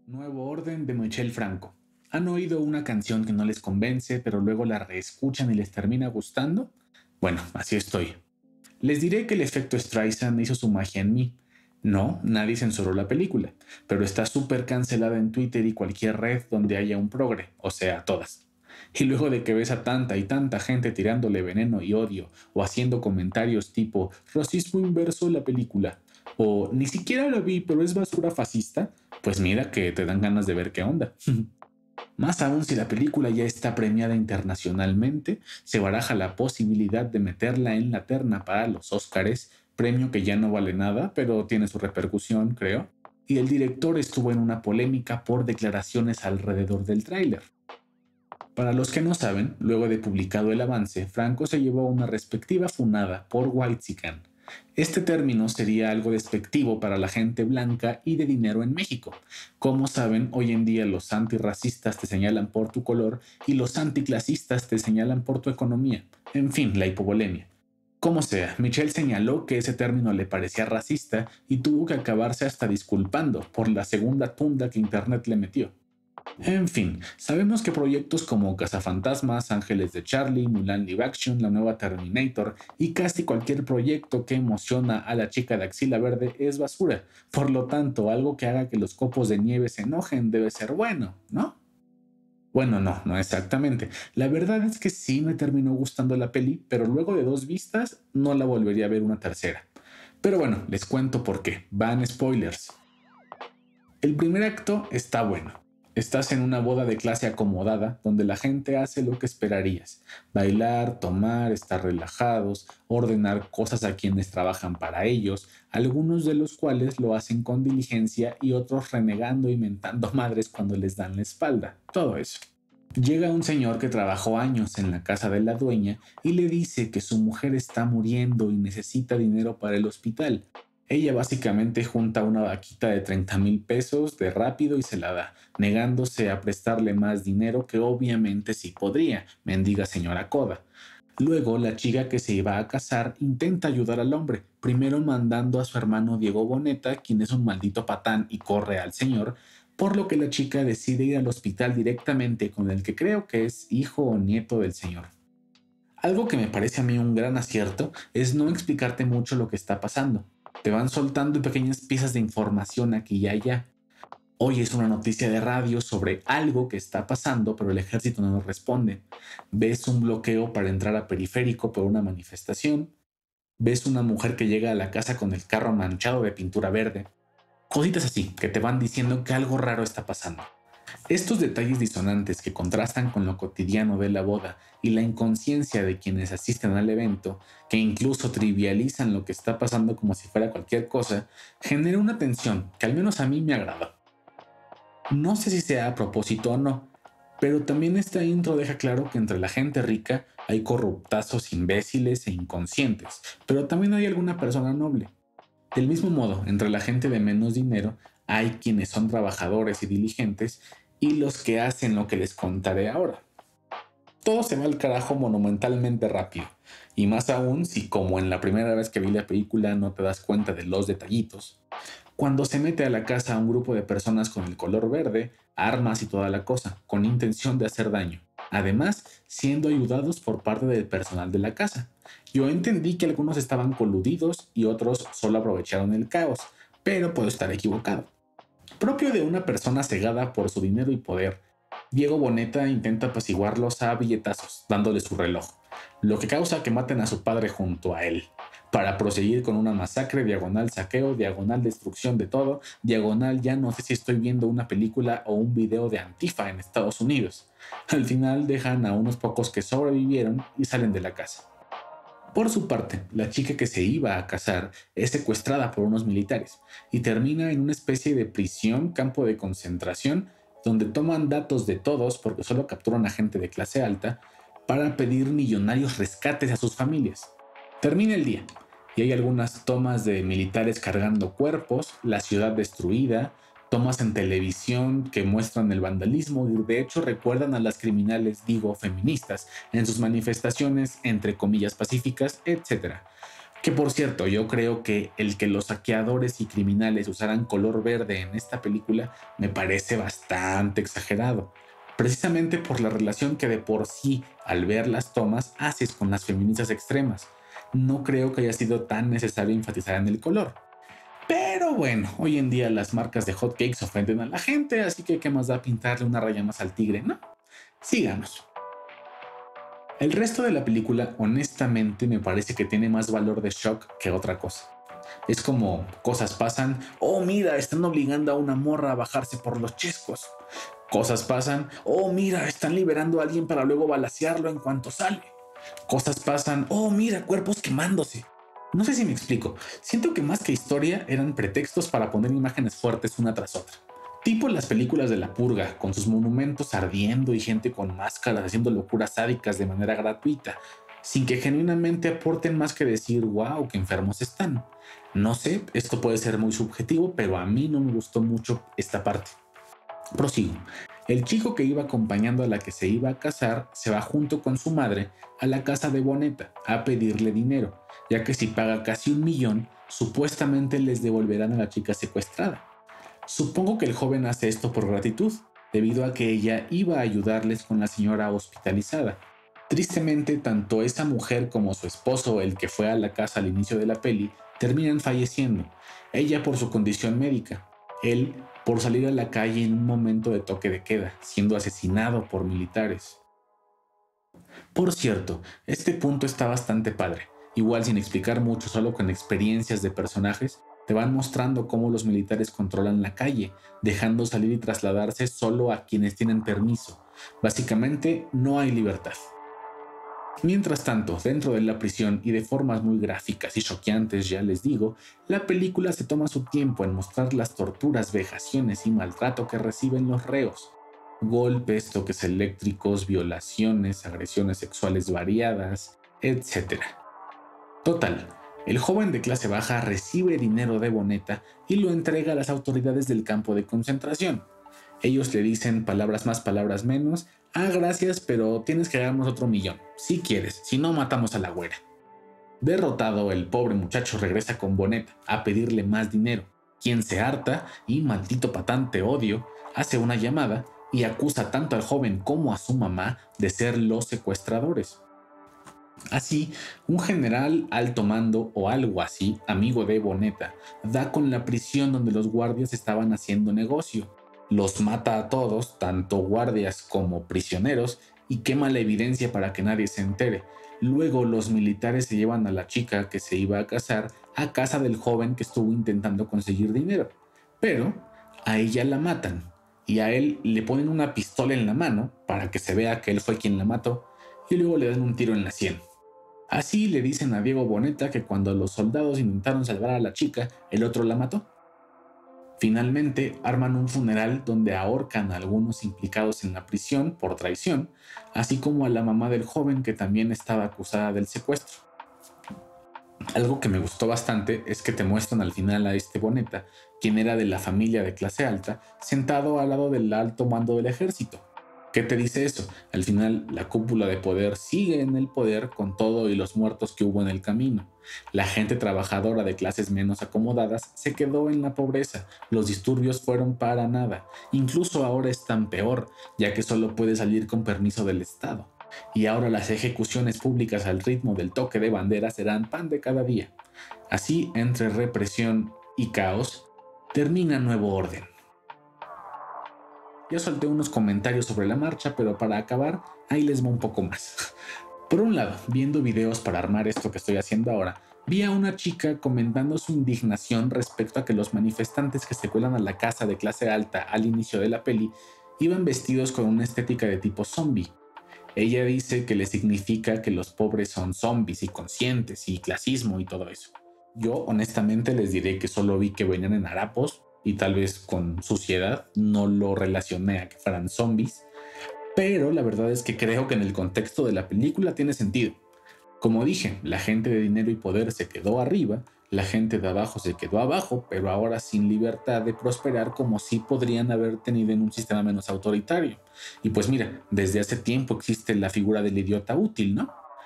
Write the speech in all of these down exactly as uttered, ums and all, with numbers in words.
Nuevo Orden de Michel Franco. ¿Han oído una canción que no les convence, pero luego la reescuchan y les termina gustando? Bueno, así estoy. Les diré que el efecto Streisand hizo su magia en mí. No, nadie censuró la película, pero está súper cancelada en Twitter y cualquier red donde haya un progre, o sea, todas. Y luego de que ves a tanta y tanta gente tirándole veneno y odio, o haciendo comentarios tipo racismo inverso en la película, o ni siquiera la vi, pero es basura fascista, pues mira que te dan ganas de ver qué onda. Más aún si la película ya está premiada internacionalmente, se baraja la posibilidad de meterla en la terna para los Óscares, premio que ya no vale nada, pero tiene su repercusión, creo. Y el director estuvo en una polémica por declaraciones alrededor del tráiler. Para los que no saben, luego de publicado el avance, Franco se llevó una respectiva funada por whitexican. Este término sería algo despectivo para la gente blanca y de dinero en México. Como saben, hoy en día los antirracistas te señalan por tu color y los anticlasistas te señalan por tu economía. En fin, la hipovolemia. Como sea, Michelle señaló que ese término le parecía racista y tuvo que acabarse hasta disculpando por la segunda tunda que Internet le metió. En fin, sabemos que proyectos como Cazafantasmas, Ángeles de Charlie, Mulan Live Action, la nueva Terminator y casi cualquier proyecto que emociona a la chica de axila verde es basura. Por lo tanto, algo que haga que los copos de nieve se enojen debe ser bueno, ¿no? Bueno, no, no exactamente. La verdad es que sí me terminó gustando la peli, pero luego de dos vistas no la volvería a ver una tercera. Pero bueno, les cuento por qué. Van spoilers. El primer acto está bueno. Estás en una boda de clase acomodada donde la gente hace lo que esperarías. Bailar, tomar, estar relajados, ordenar cosas a quienes trabajan para ellos, algunos de los cuales lo hacen con diligencia y otros renegando y mentando madres cuando les dan la espalda. Todo eso. Llega un señor que trabajó años en la casa de la dueña y le dice que su mujer está muriendo y necesita dinero para el hospital. Ella básicamente junta una vaquita de treinta mil pesos de rápido y se la da, negándose a prestarle más dinero que obviamente sí podría, mendiga señora Coda. Luego, la chica que se iba a casar intenta ayudar al hombre, primero mandando a su hermano Diego Boneta, quien es un maldito patán y corre al señor, por lo que la chica decide ir al hospital directamente con el que creo que es hijo o nieto del señor. Algo que me parece a mí un gran acierto es no explicarte mucho lo que está pasando. Te van soltando pequeñas piezas de información aquí y allá. Hoy es una noticia de radio sobre algo que está pasando, pero el ejército no nos responde. Ves un bloqueo para entrar a periférico por una manifestación. Ves una mujer que llega a la casa con el carro manchado de pintura verde. Cositas así que te van diciendo que algo raro está pasando. Estos detalles disonantes que contrastan con lo cotidiano de la boda y la inconsciencia de quienes asisten al evento, que incluso trivializan lo que está pasando como si fuera cualquier cosa, genera una tensión que al menos a mí me agrada. No sé si sea a propósito o no, pero también esta intro deja claro que entre la gente rica hay corruptazos imbéciles e inconscientes, pero también hay alguna persona noble. Del mismo modo, entre la gente de menos dinero hay quienes son trabajadores y diligentes y los que hacen lo que les contaré ahora. Todo se va al carajo monumentalmente rápido, y más aún si como en la primera vez que vi la película no te das cuenta de los detallitos. Cuando se mete a la casa un grupo de personas con el color verde, armas y toda la cosa, con intención de hacer daño. Además, siendo ayudados por parte del personal de la casa. Yo entendí que algunos estaban coludidos y otros solo aprovecharon el caos, pero puedo estar equivocado. Propio de una persona cegada por su dinero y poder, Diego Boneta intenta apaciguarlos a billetazos, dándole su reloj, lo que causa que maten a su padre junto a él, para proseguir con una masacre, diagonal saqueo, diagonal destrucción de todo, diagonal ya no sé si estoy viendo una película o un video de Antifa en Estados Unidos. Al final dejan a unos pocos que sobrevivieron y salen de la casa. Por su parte, la chica que se iba a casar es secuestrada por unos militares y termina en una especie de prisión, campo de concentración, donde toman datos de todos porque solo capturan a gente de clase alta para pedir millonarios rescates a sus familias. Termina el día y hay algunas tomas de militares cargando cuerpos, la ciudad destruida, tomas en televisión que muestran el vandalismo y de hecho recuerdan a las criminales, digo, feministas, en sus manifestaciones entre comillas pacíficas, etcétera. Que por cierto, yo creo que el que los saqueadores y criminales usaran color verde en esta película me parece bastante exagerado, precisamente por la relación que de por sí al ver las tomas haces con las feministas extremas. No creo que haya sido tan necesario enfatizar en el color. Pero bueno, hoy en día las marcas de hotcakes ofenden a la gente, así que qué más da pintarle una raya más al tigre, ¿no? Sigamos. El resto de la película, honestamente, me parece que tiene más valor de shock que otra cosa. Es como cosas pasan, oh mira, están obligando a una morra a bajarse por los chescos. Cosas pasan, oh mira, están liberando a alguien para luego balacearlo en cuanto sale. Cosas pasan, oh mira, cuerpos quemándose. No sé si me explico, siento que más que historia eran pretextos para poner imágenes fuertes una tras otra. Tipo las películas de la purga, con sus monumentos ardiendo y gente con máscaras haciendo locuras sádicas de manera gratuita, sin que genuinamente aporten más que decir, wow, qué enfermos están. No sé, esto puede ser muy subjetivo, pero a mí no me gustó mucho esta parte. Prosigo. El chico que iba acompañando a la que se iba a casar se va junto con su madre a la casa de Boneta a pedirle dinero, ya que si paga casi un millón, supuestamente les devolverán a la chica secuestrada. Supongo que el joven hace esto por gratitud, debido a que ella iba a ayudarles con la señora hospitalizada. Tristemente, tanto esa mujer como su esposo, el que fue a la casa al inicio de la peli, terminan falleciendo, ella por su condición médica, él por salir a la calle en un momento de toque de queda, siendo asesinado por militares. Por cierto, este punto está bastante padre, igual sin explicar mucho, solo con experiencias de personajes, te van mostrando cómo los militares controlan la calle, dejando salir y trasladarse solo a quienes tienen permiso. Básicamente, no hay libertad. Mientras tanto, dentro de la prisión y de formas muy gráficas y choqueantes, ya les digo, la película se toma su tiempo en mostrar las torturas, vejaciones y maltrato que reciben los reos. Golpes, toques eléctricos, violaciones, agresiones sexuales variadas, etcétera. Total, el joven de clase baja recibe dinero de Boneta y lo entrega a las autoridades del campo de concentración. Ellos le dicen palabras más, palabras menos, ah, gracias, pero tienes que darnos otro millón, si quieres, si no matamos a la güera. Derrotado, el pobre muchacho regresa con Boneta a pedirle más dinero, quien se harta y, maldito patán, te odio, hace una llamada y acusa tanto al joven como a su mamá de ser los secuestradores. Así, un general alto mando o algo así, amigo de Boneta, da con la prisión donde los guardias estaban haciendo negocio. Los mata a todos, tanto guardias como prisioneros, y quema la evidencia para que nadie se entere. Luego los militares se llevan a la chica que se iba a casar a casa del joven que estuvo intentando conseguir dinero. Pero a ella la matan y a él le ponen una pistola en la mano para que se vea que él fue quien la mató y luego le dan un tiro en la sien. Así le dicen a Diego Boneta que cuando los soldados intentaron salvar a la chica, el otro la mató. Finalmente arman un funeral donde ahorcan a algunos implicados en la prisión por traición, así como a la mamá del joven que también estaba acusada del secuestro. Algo que me gustó bastante es que te muestran al final a este Boneta, quien era de la familia de clase alta, sentado al lado del alto mando del ejército. ¿Qué te dice eso? Al final, la cúpula de poder sigue en el poder con todo y los muertos que hubo en el camino. La gente trabajadora de clases menos acomodadas se quedó en la pobreza, los disturbios fueron para nada, incluso ahora están peor, ya que solo puede salir con permiso del Estado. Y ahora las ejecuciones públicas al ritmo del toque de bandera serán pan de cada día. Así, entre represión y caos, termina nuevo orden. Ya solté unos comentarios sobre la marcha, pero para acabar, ahí les va un poco más. Por un lado, viendo videos para armar esto que estoy haciendo ahora, vi a una chica comentando su indignación respecto a que los manifestantes que se cuelan a la casa de clase alta al inicio de la peli iban vestidos con una estética de tipo zombie. Ella dice que le significa que los pobres son zombies y conscientes y clasismo y todo eso. Yo honestamente les diré que solo vi que venían en harapos y tal vez con suciedad, no lo relacioné a que fueran zombies, pero la verdad es que creo que en el contexto de la película tiene sentido. Como dije, la gente de dinero y poder se quedó arriba, la gente de abajo se quedó abajo, pero ahora sin libertad de prosperar como si podrían haber tenido en un sistema menos autoritario. Y pues mira, desde hace tiempo existe la figura del idiota útil, ¿no?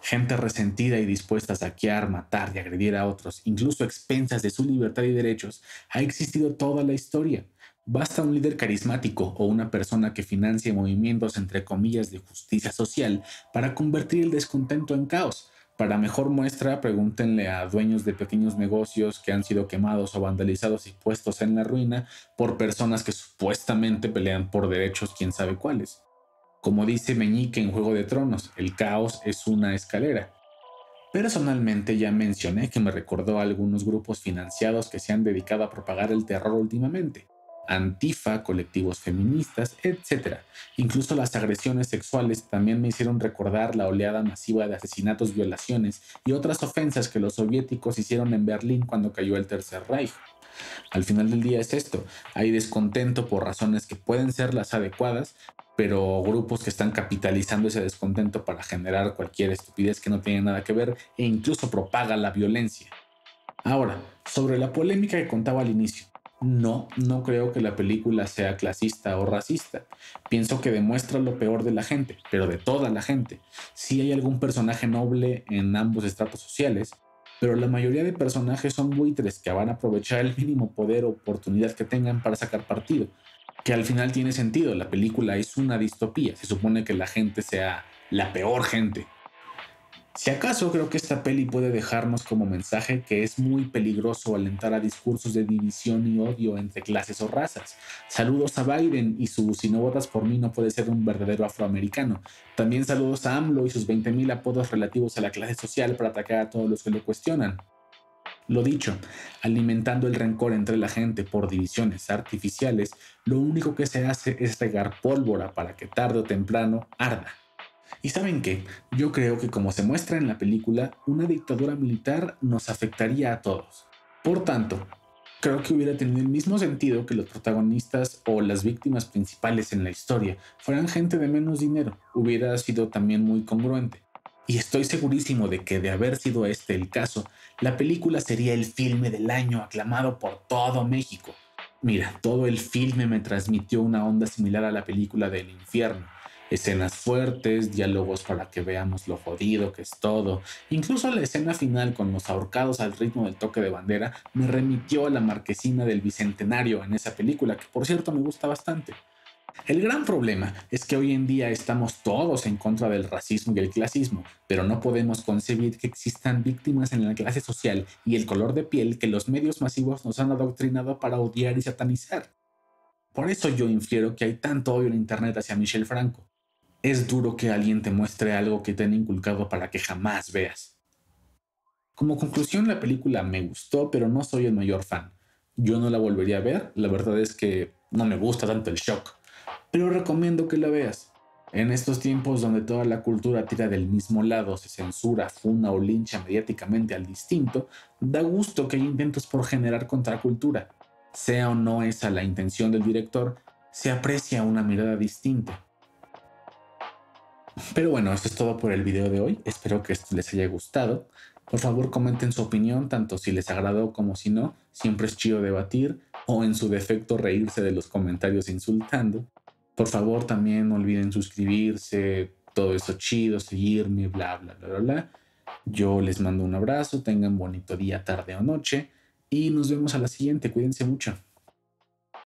Gente resentida y dispuesta a saquear, matar y agredir a otros, incluso a expensas de su libertad y derechos, ha existido toda la historia. Basta un líder carismático o una persona que financie movimientos entre comillas de justicia social para convertir el descontento en caos. Para mejor muestra, pregúntenle a dueños de pequeños negocios que han sido quemados o vandalizados y puestos en la ruina por personas que supuestamente pelean por derechos quién sabe cuáles. Como dice Meñique en Juego de Tronos, el caos es una escalera. Personalmente ya mencioné que me recordó a algunos grupos financiados que se han dedicado a propagar el terror últimamente. Antifa, colectivos feministas, etcétera. Incluso las agresiones sexuales también me hicieron recordar la oleada masiva de asesinatos, violaciones y otras ofensas que los soviéticos hicieron en Berlín cuando cayó el Tercer Reich. Al final del día es esto, hay descontento por razones que pueden ser las adecuadas, pero grupos que están capitalizando ese descontento para generar cualquier estupidez que no tiene nada que ver e incluso propaga la violencia. Ahora, sobre la polémica que contaba al inicio. No, no creo que la película sea clasista o racista. Pienso que demuestra lo peor de la gente, pero de toda la gente. Sí hay algún personaje noble en ambos estratos sociales, pero la mayoría de personajes son buitres que van a aprovechar el mínimo poder o oportunidad que tengan para sacar partido. Que al final tiene sentido, la película es una distopía, se supone que la gente sea la peor gente. Si acaso creo que esta peli puede dejarnos como mensaje que es muy peligroso alentar a discursos de división y odio entre clases o razas. Saludos a Biden y su "si no votas por mí no puedes ser un verdadero afroamericano". También saludos a AMLO y sus veinte mil apodos relativos a la clase social para atacar a todos los que lo cuestionan. Lo dicho, alimentando el rencor entre la gente por divisiones artificiales, lo único que se hace es regar pólvora para que tarde o temprano arda. ¿Y saben qué? Yo creo que como se muestra en la película, una dictadura militar nos afectaría a todos. Por tanto, creo que hubiera tenido el mismo sentido que los protagonistas o las víctimas principales en la historia fueran gente de menos dinero. Hubiera sido también muy congruente. Y estoy segurísimo de que de haber sido este el caso, la película sería el filme del año aclamado por todo México. Mira, todo el filme me transmitió una onda similar a la película del infierno. Escenas fuertes, diálogos para que veamos lo jodido que es todo. Incluso la escena final con los ahorcados al ritmo del toque de bandera me remitió a la marquesina del Bicentenario en esa película, que por cierto me gusta bastante. El gran problema es que hoy en día estamos todos en contra del racismo y el clasismo, pero no podemos concebir que existan víctimas en la clase social y el color de piel que los medios masivos nos han adoctrinado para odiar y satanizar. Por eso yo infiero que hay tanto odio en internet hacia Michel Franco. Es duro que alguien te muestre algo que te han inculcado para que jamás veas. Como conclusión, la película me gustó, pero no soy el mayor fan. Yo no la volvería a ver, la verdad es que no me gusta tanto el shock, pero recomiendo que la veas. En estos tiempos donde toda la cultura tira del mismo lado, se censura, funa o lincha mediáticamente al distinto, da gusto que hay intentos por generar contracultura. Sea o no esa la intención del director, se aprecia una mirada distinta. Pero bueno, esto es todo por el video de hoy. Espero que esto les haya gustado. Por favor, comenten su opinión, tanto si les agradó como si no. Siempre es chido debatir o en su defecto reírse de los comentarios insultando. Por favor, también no olviden suscribirse, todo eso chido, seguirme, bla, bla, bla, bla, bla. Yo les mando un abrazo, tengan bonito día, tarde o noche y nos vemos a la siguiente. Cuídense mucho.